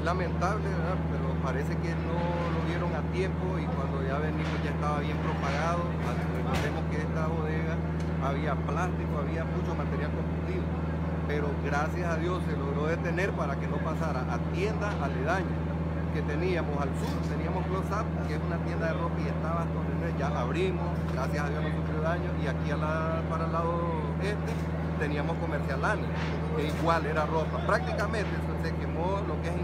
lamentable, ¿verdad? Pero parece que no lo vieron a tiempo y cuando ya venimos ya estaba bien propagado. Recordemos que esta bodega había plástico, había mucho material combustible, pero gracias a Dios se logró detener para que no pasara a tiendas aledañas que teníamos al sur. Teníamos Close Up, que es una tienda de ropa y estaba donde ya abrimos, gracias a Dios no sufrió daño, y aquí para el lado este teníamos Comercial Lani, que igual era ropa. Prácticamente se quemó lo que es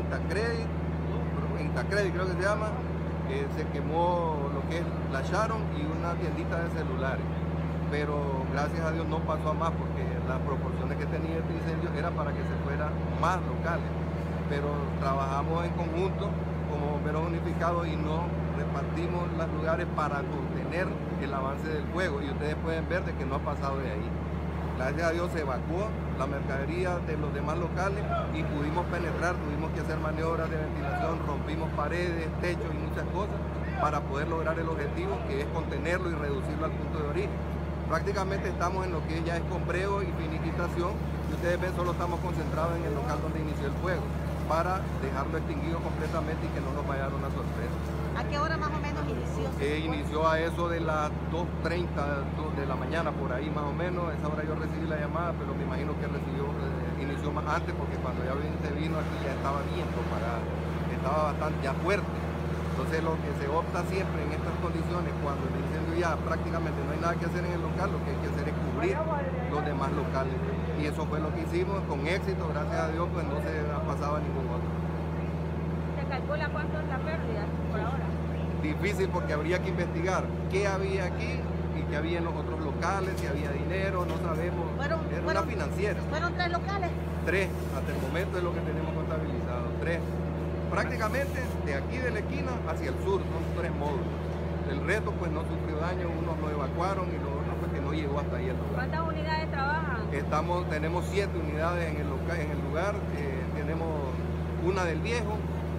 Intacredit creo que se llama, se quemó lo que es la Sharon y una tiendita de celulares. Pero gracias a Dios no pasó a más porque las proporciones que tenía este incendio era para que se fuera más locales. Pero trabajamos en conjunto como bomberos unificados y nos repartimos los lugares para contener el avance del fuego, y ustedes pueden ver de que no ha pasado de ahí. Gracias a Dios se evacuó la mercadería de los demás locales y pudimos penetrar, tuvimos que hacer maniobras de ventilación, rompimos paredes, techos y muchas cosas para poder lograr el objetivo, que es contenerlo y reducirlo al punto de origen. Prácticamente estamos en lo que ya es combreo y finiquitación, y ustedes ven, solo estamos concentrados en el local donde inició el fuego, para dejarlo extinguido completamente y que no nos vaya a dar una sorpresa. ¿A qué hora más o menos inició? Inició a eso de las 2:30 de la mañana, por ahí más o menos. A esa hora yo recibí la llamada, pero me imagino que inició más antes, porque cuando ya se vino aquí ya estaba bien propagada, estaba bastante ya fuerte. Entonces lo que se opta siempre en estas condiciones, cuando el incendio ya prácticamente no hay nada que hacer en el local, lo que hay que hacer es cubrir los demás locales. Y eso fue lo que hicimos con éxito, gracias a Dios, pues no se ha pasado a ningún otro. ¿Se calcula cuánto es la pérdida por ahora? Difícil, porque habría que investigar qué había aquí y qué había en los otros locales, si había dinero, no sabemos. Era una financiera. ¿Fueron 3 locales? 3, hasta el momento es lo que tenemos contabilizado, 3. Prácticamente de aquí de la esquina hacia el sur, son 3 módulos. El resto pues no sufrió daño, unos lo evacuaron y los otros pues que no llegó hasta ahí el lugar. ¿Cuántas unidades trabajan? Tenemos 7 unidades en el lugar, tenemos una del viejo,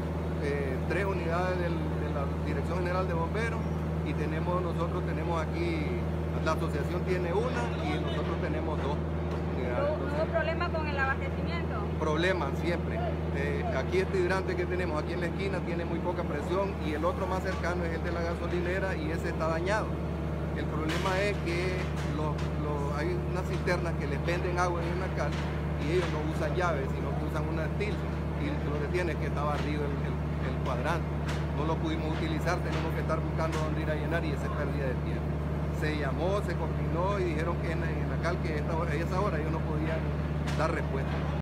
3 unidades de la Dirección General de Bomberos, y nosotros tenemos aquí, la asociación tiene una y nosotros tenemos 2 unidades. ¿Hubo problema con el abastecimiento? Problemas siempre. Aquí este hidrante que tenemos aquí en la esquina tiene muy poca presión, y el otro más cercano es el de la gasolinera y ese está dañado. El problema es que hay unas cisternas que les venden agua en el nacal y ellos no usan llaves, sino que usan una steel, y lo que tiene es que está barrido el cuadrante. No lo pudimos utilizar, tenemos que estar buscando dónde ir a llenar, y esa es pérdida de tiempo. Se llamó, se coordinó y dijeron que en el nacal que a esa hora ellos no podían dar respuesta.